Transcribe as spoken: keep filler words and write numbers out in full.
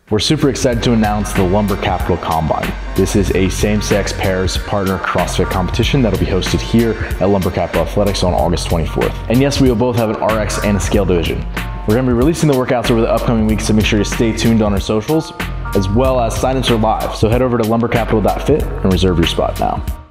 We're super excited to announce the Lumber Capital Combine. This is a same-sex pairs partner CrossFit competition that'll be hosted here at Lumber Capital Athletics on August twenty-fourth. And yes, we will both have an R X and a scale division. We're gonna be releasing the workouts over the upcoming weeks, so make sure to stay tuned on our socials, as well as signups are live. So head over to lumber capital dot fit and reserve your spot now.